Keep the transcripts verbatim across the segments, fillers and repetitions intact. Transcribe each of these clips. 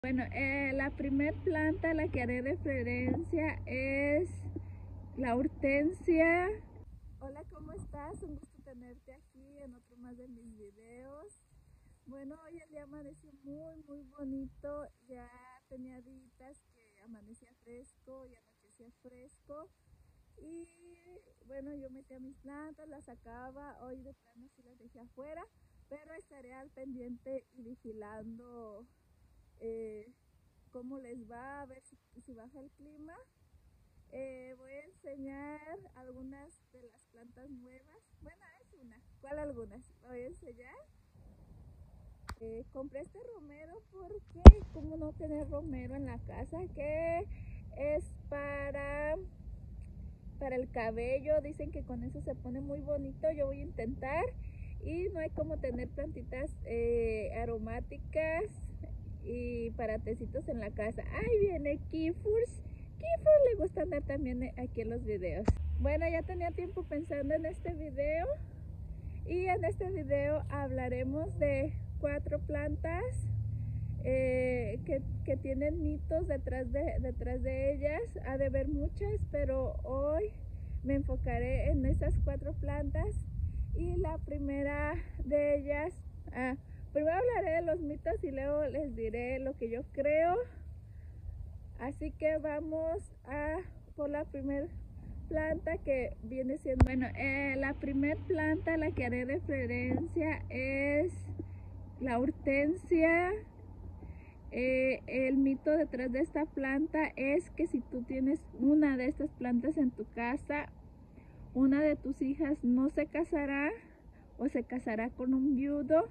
Bueno, eh, la primer planta a la que haré referencia es la hortensia. Hola, ¿cómo estás? Un gusto tenerte aquí en otro más de mis videos. Bueno, hoy el día amaneció muy, muy bonito. Ya tenía días que amanecía fresco y anochecía fresco. Y bueno, yo metía mis plantas, las sacaba. Hoy de plano sí las dejé afuera, pero estaré al pendiente y vigilando eh, cómo les va, a ver si, si baja el clima. Eh, voy a enseñar algunas de las plantas nuevas. Bueno, es una. ¿Cuál algunas? Voy a enseñar. Eh, compré este romero porque, ¿cómo no tener romero en la casa? Que es para, para el cabello. Dicen que con eso se pone muy bonito. Yo voy a intentar. Y no hay como tener plantitas eh, aromáticas y para tecitos en la casa. Ahí viene Kifurs. Kifurs le gusta andar también aquí en los videos. Bueno, ya tenía tiempo pensando en este video. Y en este video hablaremos de cuatro plantas eh, que, que tienen mitos detrás de, detrás de ellas. Ha de haber muchas, pero hoy me enfocaré en estas cuatro plantas. Y la primera de ellas, ah, primero hablaré de los mitos y luego les diré lo que yo creo. Así que vamos a por la primera planta, que viene siendo, bueno, eh, la primera planta a la que haré referencia es la hortensia. Eh, el mito detrás de esta planta es que si tú tienes una de estas plantas en tu casa, una de tus hijas no se casará o se casará con un viudo.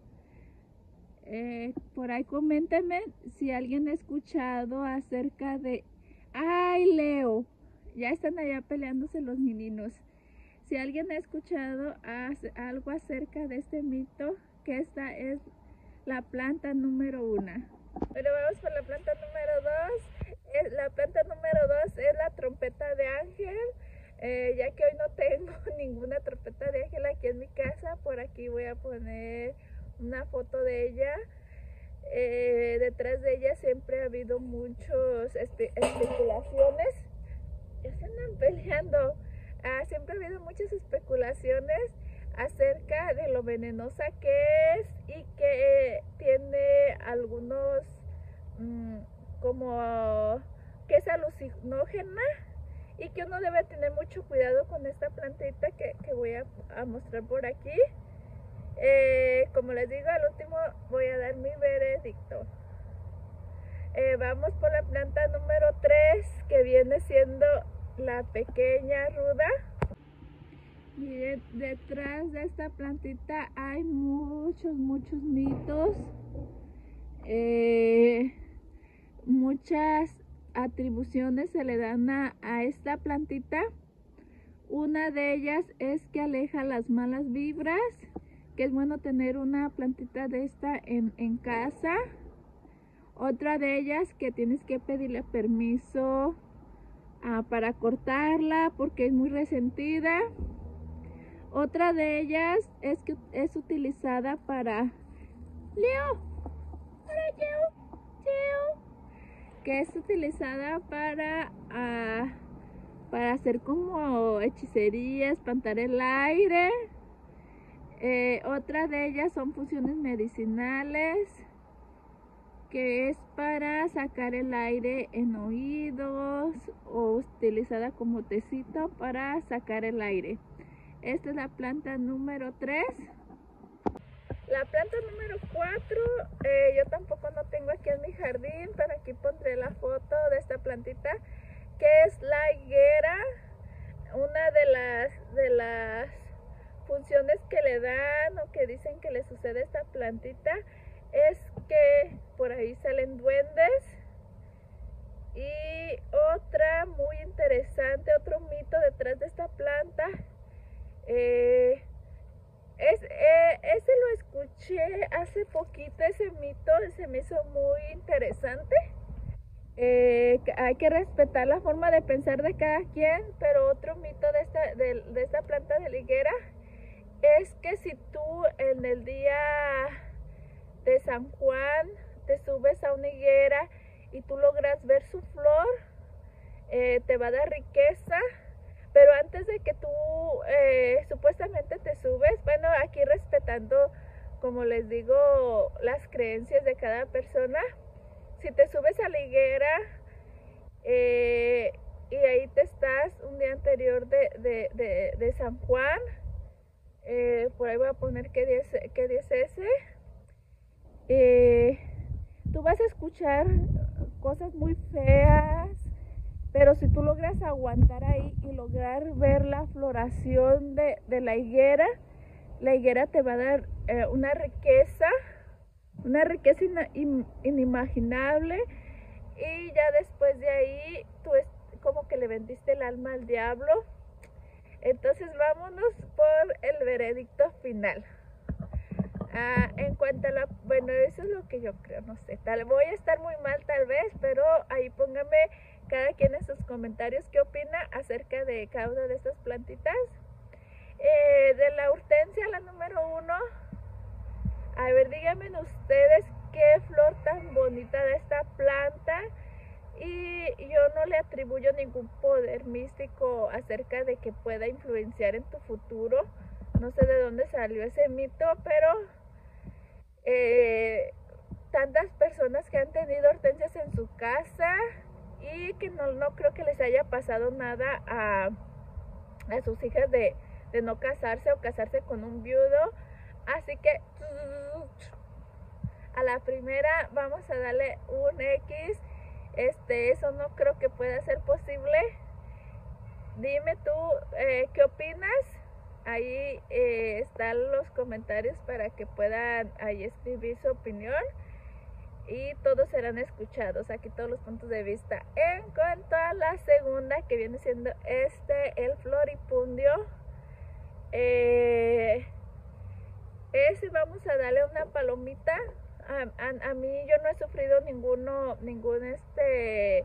Eh, por ahí coméntenme si alguien ha escuchado acerca de... ¡Ay, Leo! Ya están allá peleándose los meninos. Si alguien ha escuchado algo acerca de este mito, que esta es la planta número una. Bueno, vamos por la planta número dos. La planta número dos es la trompeta de ángel. Eh, ya que hoy no tengo ninguna trompeta de ángel aquí en mi casa, por aquí voy a poner una foto de ella. Eh, detrás de ella siempre ha habido muchas espe especulaciones. Ya se andan peleando. Ah, siempre ha habido muchas especulaciones acerca de lo venenosa que es y que tiene algunos mmm, como que es alucinógena, y que uno debe tener mucho cuidado con esta plantita que, que voy a, a mostrar por aquí. Eh, como les digo, al último voy a dar mi veredicto. Eh, vamos por la planta número tres, que viene siendo la pequeña ruda. Miren, detrás de esta plantita hay muchos, muchos mitos. Eh, muchas atribuciones se le dan a, a esta plantita. Una de ellas es que aleja las malas vibras, que es bueno tener una plantita de esta en, en casa. Otra de ellas, que tienes que pedirle permiso uh, para cortarla porque es muy resentida. Otra de ellas es que es utilizada para Leo, hola Leo, Leo, que es utilizada para uh, para hacer como hechicería, espantar el aire. Eh, otra de ellas son funciones medicinales, que es para sacar el aire en oídos, o utilizada como tecito para sacar el aire. Esta es la planta número tres. La planta número cuatro, eh, yo tampoco no tengo aquí en mi jardín, pero aquí pondré la foto de esta plantita, que es la higuera. Una de las, de las funciones que le dan o que dicen que le sucede a esta plantita es que por ahí salen duendes. Y otra muy interesante, otro mito detrás de esta planta, eh, es, eh, ese lo escuché hace poquito, ese mito se me hizo muy interesante. Eh, hay que respetar la forma de pensar de cada quien, pero otro mito de esta, de, de esta planta de la higuera es que si tú en el día de San Juan te subes a una higuera y tú logras ver su flor, eh, te va a dar riqueza. Pero antes de que tú eh, supuestamente te subes, bueno, aquí respetando, como les digo, las creencias de cada persona, si te subes a la higuera eh, y ahí te estás un día anterior de, de, de, de San Juan, eh, por ahí voy a poner qué día es, qué día es ese, eh, tú vas a escuchar cosas muy feas, pero si tú logras aguantar ahí y lograr ver la floración de, de la higuera, la higuera te va a dar eh, una riqueza, una riqueza in, inimaginable, y ya después de ahí tú es como que le vendiste el alma al diablo. Entonces vámonos por el veredicto final. Ah, en cuanto a la, bueno, eso es lo que yo creo, no sé, tal, voy a estar muy mal tal vez, pero ahí póngame cada quien en sus comentarios qué opina acerca de cada una de estas plantitas. Eh, de la hortensia, la número uno, a ver, díganme ustedes qué flor tan bonita de esta planta, y yo no le atribuyo ningún poder místico acerca de que pueda influenciar en tu futuro. No sé de dónde salió ese mito, pero eh, tantas personas que han tenido hortensias en su casa y que no, no creo que les haya pasado nada a, a sus hijas de, de no casarse o casarse con un viudo. Así que a la primera vamos a darle un X. Este, eso no creo que pueda ser posible. Dime tú eh, qué opinas. Ahí eh, están los comentarios para que puedan ahí escribir su opinión y todos serán escuchados, aquí todos los puntos de vista. En cuanto a la segunda, que viene siendo este, el floripundio, eh, ese vamos a darle una palomita. A, a, a mí yo no he sufrido ninguno, ningún este...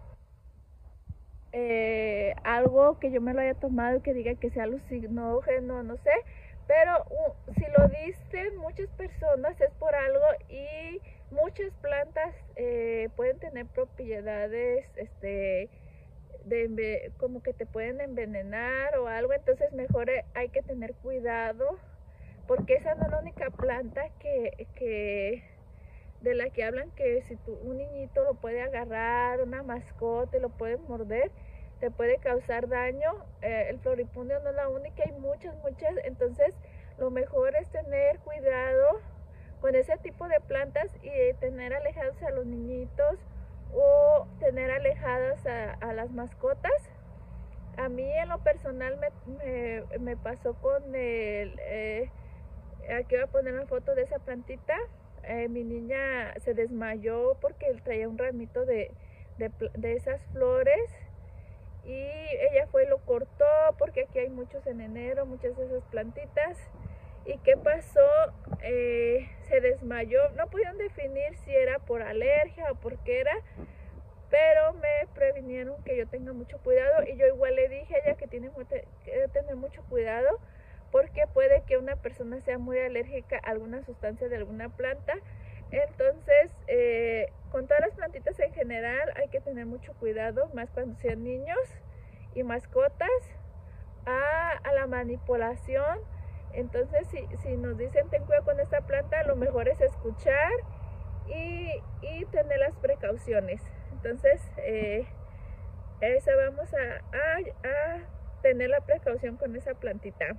Eh, algo que yo me lo haya tomado y que diga que sea alucinógeno, no sé, pero uh, si lo dicen muchas personas es por algo, y muchas plantas eh, pueden tener propiedades este de, como que te pueden envenenar o algo. Entonces mejor hay que tener cuidado, porque esa no es la única planta que, que de la que hablan, que si tú, un niñito lo puede agarrar, una mascota, y lo puede morder, te puede causar daño. Eh, el floripundio no es la única, hay muchas, muchas. Entonces lo mejor es tener cuidado con ese tipo de plantas y tener alejados a los niñitos o tener alejadas a, a las mascotas. A mí en lo personal me, me, me pasó con el... Eh, aquí voy a poner una foto de esa plantita. Eh, mi niña se desmayó porque él traía un ramito de, de, de esas flores, y ella fue y lo cortó, porque aquí hay muchos en enero, muchas de esas plantitas. ¿Y qué pasó? Eh, se desmayó. No pudieron definir si era por alergia o por qué era, pero me previnieron que yo tenga mucho cuidado, y yo igual le dije a ella que tiene que tener mucho cuidado, porque puede que una persona sea muy alérgica a alguna sustancia de alguna planta. Entonces eh, con todas las plantitas en general hay que tener mucho cuidado, más cuando sean niños y mascotas, a, a la manipulación. Entonces si, si nos dicen ten cuidado con esta planta, lo mejor es escuchar y, y tener las precauciones. Entonces eh, esa vamos a, a, a tener la precaución con esa plantita.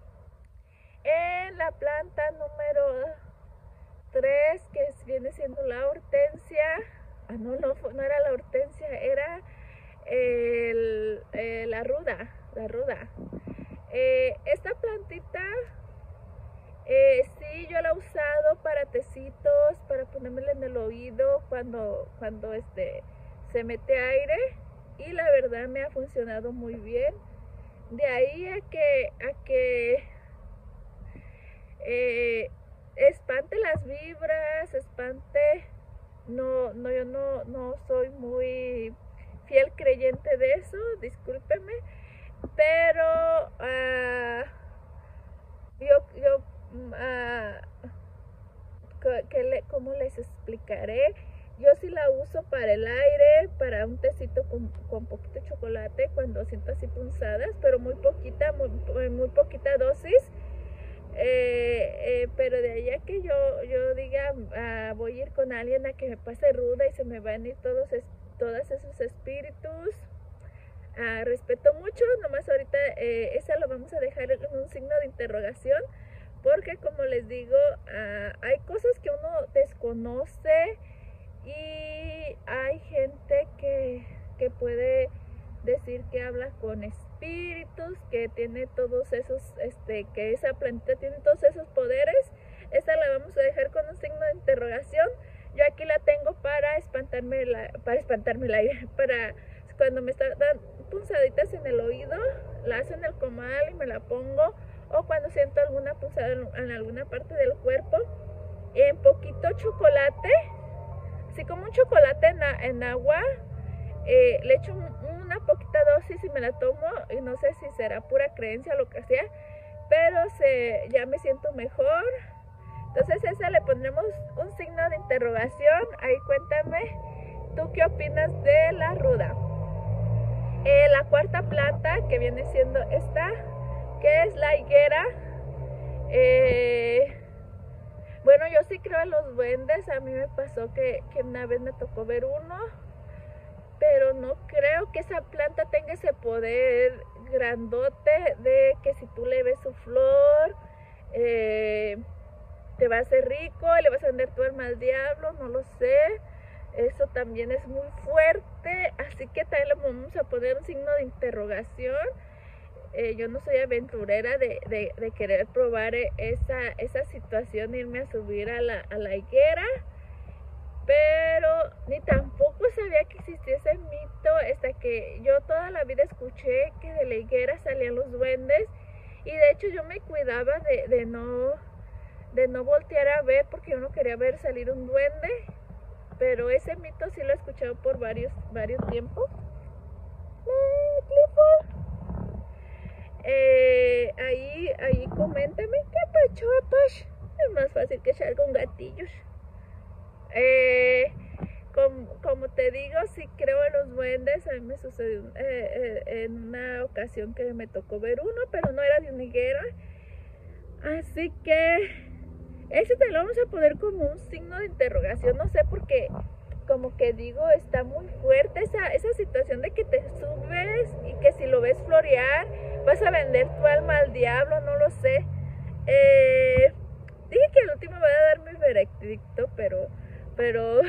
En la planta número tres, que viene siendo la hortensia, ah no, no, no era la hortensia, era el, eh, la ruda, la ruda. Eh, esta plantita, eh, sí, yo la he usado para tecitos, para ponérmela en el oído cuando, cuando este, se mete aire, y la verdad me ha funcionado muy bien. De ahí a que, a que Eh, espante las vibras, espante, no, no, yo no, no soy muy fiel creyente de eso, discúlpeme, pero uh, yo, yo uh, que le, ¿cómo les explicaré? Yo sí la uso para el aire, para un tecito con, con poquito de chocolate cuando siento así punzadas, pero muy poquita, muy, muy poquita dosis. Eh, eh, pero de allá que yo, yo diga, ah, voy a ir con alguien a que me pase ruda y se me van a ir todos, es, todos esos espíritus. Ah, respeto mucho, nomás ahorita eh, esa lo vamos a dejar en un signo de interrogación, porque como les digo, ah, hay cosas que uno desconoce y hay gente que, que puede decir que habla con espíritus, que tiene todos esos, este, que esa plantita tiene todos esos poderes. Esta la vamos a dejar con un signo de interrogación. Yo aquí la tengo para espantarme la, para espantarme el aire, para cuando me están dando punzaditas en el oído, la hago en el comal y me la pongo, o cuando siento alguna punzada en alguna parte del cuerpo, en poquito chocolate, así como un chocolate en, en agua, eh, le echo un, una poquita dosis y me la tomo, y no sé si será pura creencia o lo que sea, pero se, ya me siento mejor. Entonces a esa le pondremos un signo de interrogación. Ahí cuéntame, ¿tú qué opinas de la ruda? Eh, la cuarta planta, que viene siendo esta, que es la higuera. Eh, bueno, yo sí creo en los duendes. A mí me pasó que, que una vez me tocó ver uno, pero no creo que esa planta tenga ese poder grandote de que si tú le ves su flor, eh, te va a hacer rico y le vas a vender tu alma al diablo, no lo sé. Eso también es muy fuerte, así que también le vamos a poner un signo de interrogación. Eh, yo no soy aventurera de, de, de querer probar esa, esa situación, irme a subir a la, a la higuera, pero ni tampoco sabía que existía ese mito, hasta que yo toda la vida escuché que de la higuera salían los duendes, y de hecho yo me cuidaba de, de, no, de no voltear a ver, porque yo no quería ver salir un duende. Pero ese mito sí lo he escuchado por varios, varios tiempos. Eh, Clifford. Eh, ahí, ahí coméntame, ¿qué pacho, Apache? Es más fácil que echar con gatillos. Eh, como, como te digo, sí creo en los duendes. A mí me sucedió eh, eh, en una ocasión que me tocó ver uno, pero no era de una higuera. Así que ese te lo vamos a poner como un signo de interrogación, no sé, porque como que digo, está muy fuerte esa, esa situación de que te subes y que si lo ves florear, vas a vender tu alma al diablo, no lo sé. Eh, dije que al último voy a dar mi veredicto, pero, pero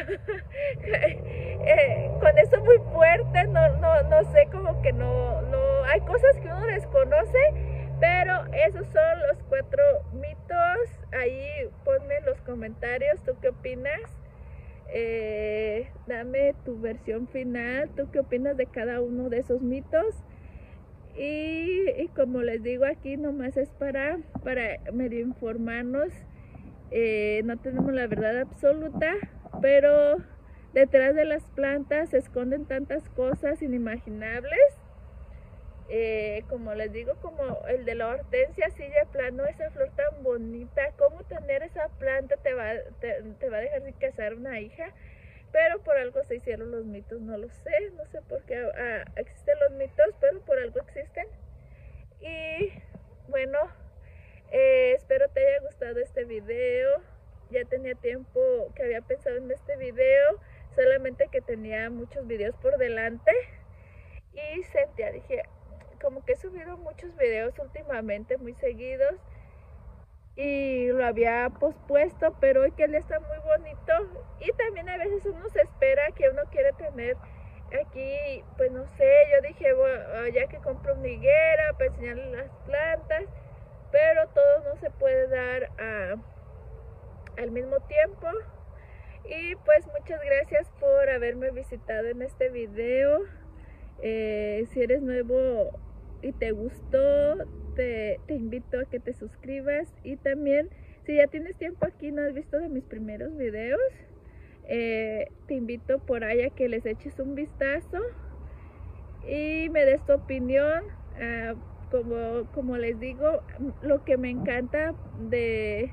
eh, con eso muy fuerte, no, no, no sé, como que no, no, hay cosas que uno desconoce. Pero esos son los cuatro mitos. Ahí ponme en los comentarios tú qué opinas. Eh, dame tu versión final. ¿Tú qué opinas de cada uno de esos mitos? Y, y como les digo, aquí nomás es para, para medio informarnos. Eh, no tenemos la verdad absoluta, pero detrás de las plantas se esconden tantas cosas inimaginables. Eh, como les digo, como el de la hortensia, así de plano, esa flor tan bonita, cómo tener esa planta te va, te, te va a dejar sin casar una hija, pero por algo se hicieron los mitos, no lo sé, no sé por qué ah, existen los mitos, pero por algo existen. Y bueno, eh, espero te haya gustado este video. Ya tenía tiempo que había pensado en este video, solamente que tenía muchos videos por delante y sentía, dije, como que he subido muchos videos últimamente, muy seguidos, y lo había pospuesto, pero hoy que el día está muy bonito, y también a veces uno se espera que uno quiere tener aquí, pues no sé, yo dije, bueno, ya que compro una higuera para enseñarle las plantas, pero todo no se puede dar a, al mismo tiempo. Y pues muchas gracias por haberme visitado en este video. Eh, si eres nuevo y te gustó, te, te invito a que te suscribas, y también si ya tienes tiempo aquí y no has visto de mis primeros videos, eh, te invito por ahí a que les eches un vistazo y me des tu opinión. Uh, como, como les digo, lo que me encanta de,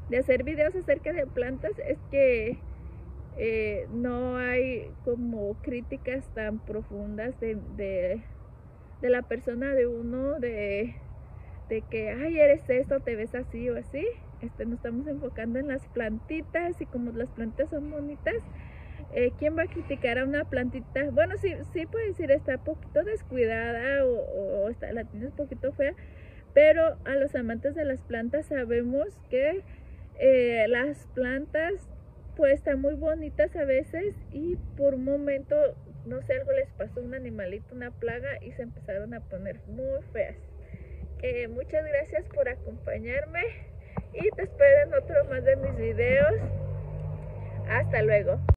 de hacer videos acerca de plantas es que eh, no hay como críticas tan profundas de, de, de la persona de uno, de, de que, ay, eres esto, te ves así o así. Este, nos estamos enfocando en las plantitas, y como las plantas son bonitas, eh, ¿quién va a criticar a una plantita? Bueno, sí, sí puede decir está poquito descuidada o, o está, la tienes un poquito fea, pero a los amantes de las plantas sabemos que eh, las plantas pues están muy bonitas a veces, y por un momento, no sé, algo les pasó a un animalito, una plaga, y se empezaron a poner muy feas. Eh, muchas gracias por acompañarme y te espero en otro más de mis videos. Hasta luego.